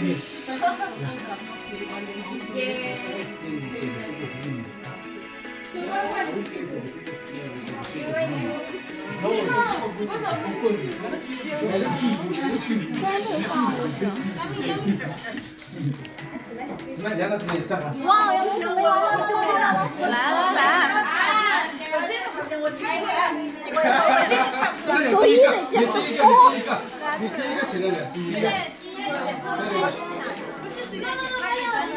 哇，要吃了！来来来！所以得这样。 你第一个起来的，第一个。 不是随便起来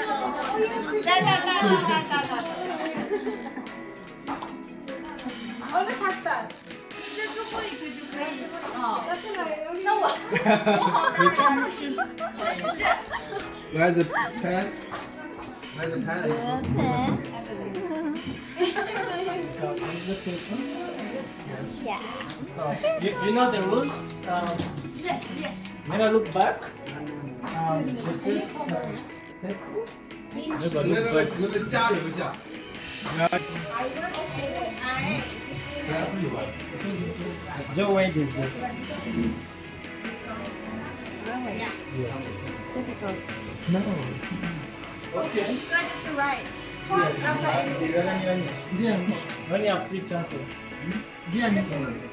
来。你这最后一个就可以。那我好难。 Where's the pen? Where's the pen? Yeah. So, you know the rules? Yes. When I look back, the 那个加油一下。 Joe Wade is this. Difficult. No. Okay. So it's right. Yeah, only have 3 chances. Yeah,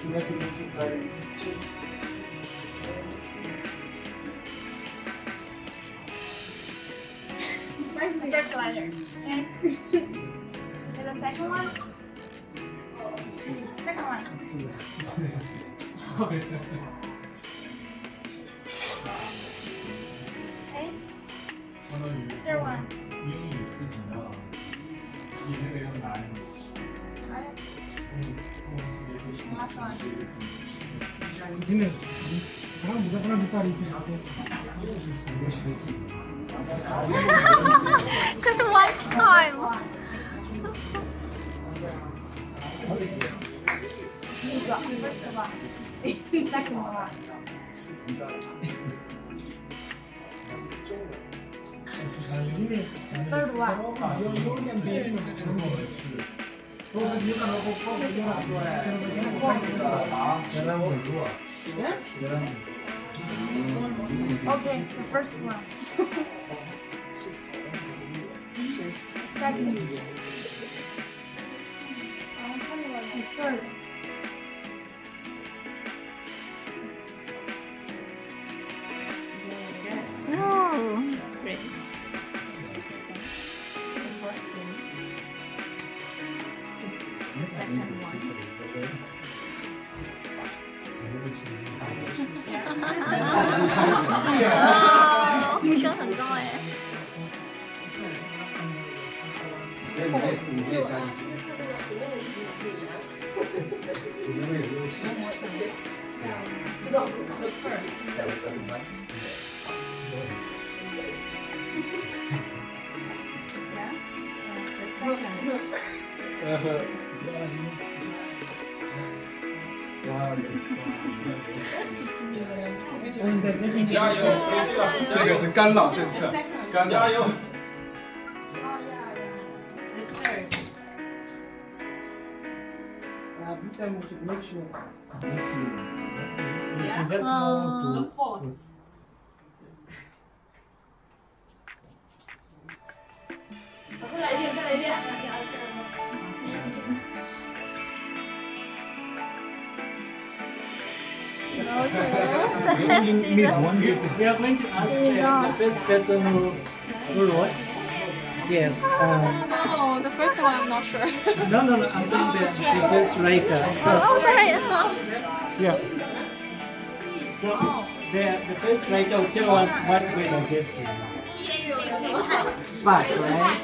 First letter. And the second one? Second one. Okay. Third one. 英语是怎么样？比那个要难。 Last one. Just one time. First one. Second one. Third Okay, the first one. Second. The third. No. Great. The first one. The second one. Oh, 呼声很高哎。 你可以加进去。 知道。 加油！这个是干扰政策，加油！ This time we should make sure. Yeah. That's The fourth. We are going to ask the first person who wrote. Yes. No, the first one I'm not sure. No. I'm saying the first writer. So, Sorry. yeah. So the first writer will tell us what grade I gave to you. 5, right?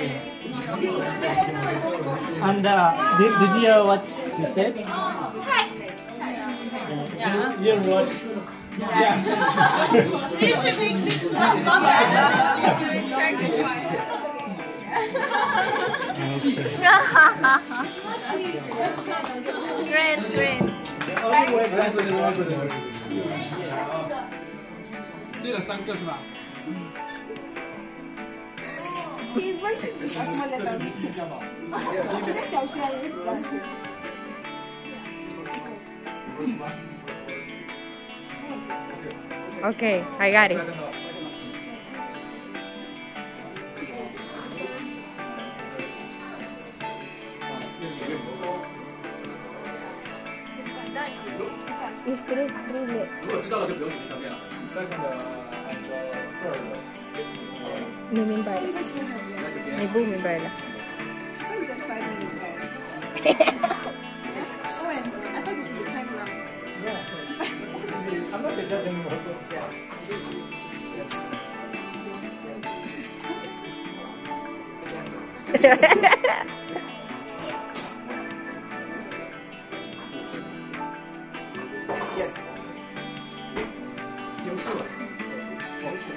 And did you hear what she said? Yeah. You wrote. Yeah. You should make this longer. Great. 对了，3个是吧？ He's writing this as my letter. 这个小学也比较喜欢。 Okay, I got it. 如果知道了就不用写第三遍了。Second and third. 你明白了？你不明白了。 Owen, I thought this is the time around. Yeah. I'm not the judge anymore, so yes. Yes. 优秀了，王子，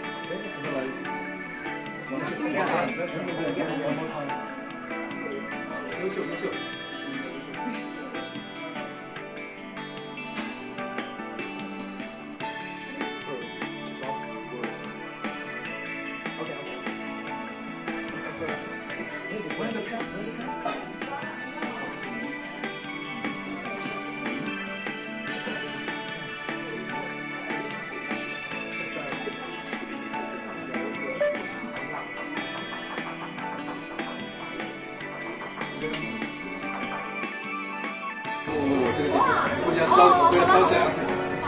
优秀优秀。Where's the pen? Where's the pen? 不要烧，不要烧起来了。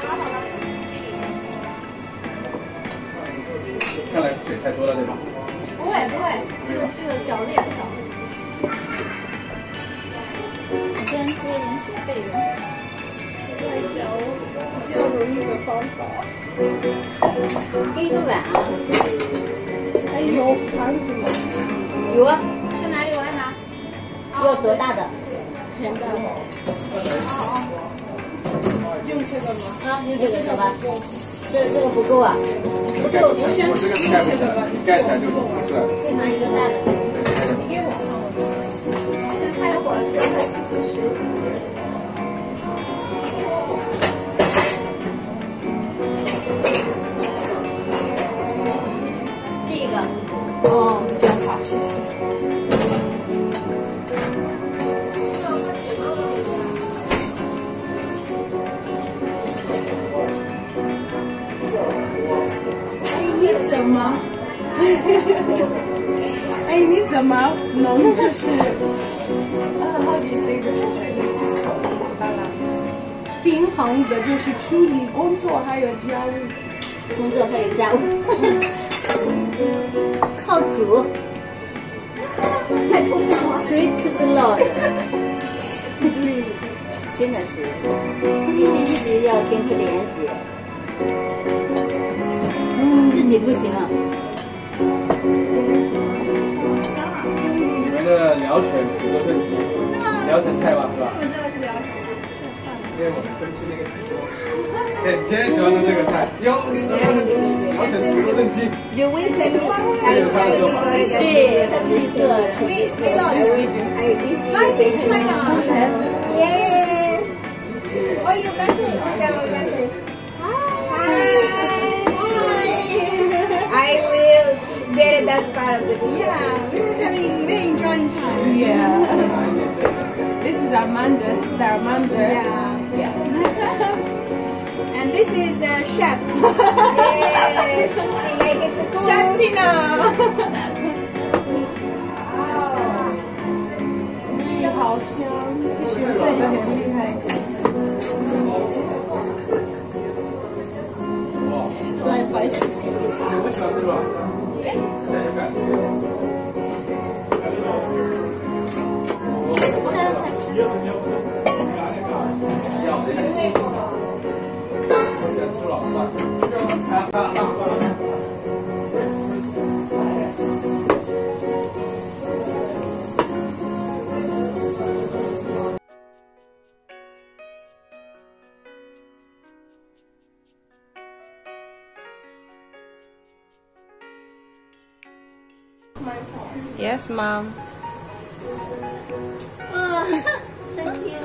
看来是水太多了，对吧？ 不会不会，这个搅的也不少。我先接一点水备着。 再搅比较容易的方法。 给一个碗啊。 还有盘子吗？ 有啊。 在哪里？我来拿。 要多大的？ 很大的。用这个吗？ 啊，用这个好吧。这个不够啊。不够，我先我这个盖不起来，盖起来就不出来了。 再拿一个大的。 你给我。 先开一会儿，再继续学。 这个。 哦，比较好，谢谢。哎，你怎么能就是how do you say this in Chinese? Balance. 平衡的，就是处理工作还有家务。 工作还有家务，靠煮。 太抽象了。 Free to the Lord。 对， 真的是，就是一直要跟他连接。自己不行啊。 好香啊！ 你们的聊城土豆炖鸡，聊城菜吧，是吧？ 我知道是聊城。 因为我们分区那个弟兄，整天喜欢弄这个菜，哟，聊城土豆炖鸡。 You will send me. 对，他自己做。 味道也是。Life in China. Yeah. Oh, you guys say, I will get that part of the video. Yeah, we're enjoying time. Yeah. This is Amanda, sister Amanda. Yeah. And this is the chef. Yes, she make it to cook. Chef Tina. 好香，这些做的很厉害。来，白水。 我喜欢这个，现在有感觉。我喜欢吃老蒜。 Yes, Mom. Thank you.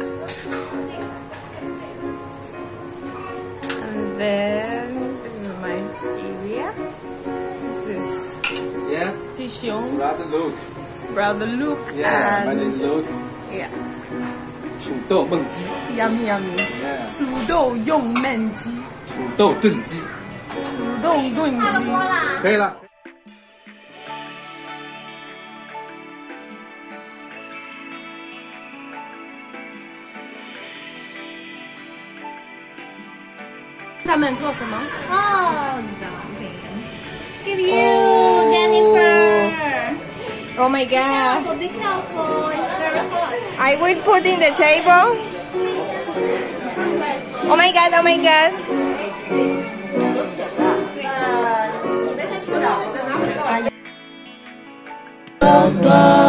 And then this is my area. This is Yeah. Tishon, Brother Luke. brother Luke, Yeah, my and name is Luke. yeah, 土豆焖鸡。 yummy yummy. Yeah. 土豆用焖鸡， 土豆炖鸡。 土豆炖鸡。 可以了。 他们做什么？ Oh, jumping. Give you, Jennifer. Oh my god. Careful, be careful. It's very hot. I will put in the table. Oh my god, oh my god. Bye.